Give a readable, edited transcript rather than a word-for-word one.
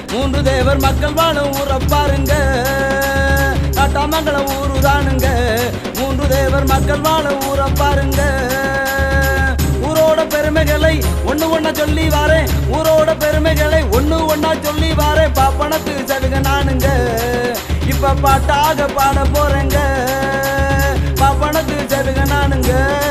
மூன்று தேவர் மக்கள் வாழும் ஊரை பாருங்க, காட்டாமங்கலம் ஊருதானுங்க. மூன்று தேவர் மக்கள் வாழும் ஊரை பாருங்க. ஊரோட பெருமைகளை ஒண்ணு ஒண்ணா சொல்லி வாரேன், ஊரோட பெருமைகளை ஒண்ணு ஒண்ணா சொல்லி வாரேன். பாப்பனத்து சடுக நானுங்க, இப்ப பாட்டாக பாட போறேங்க. பாப்பனத்து சடுக நானுங்க.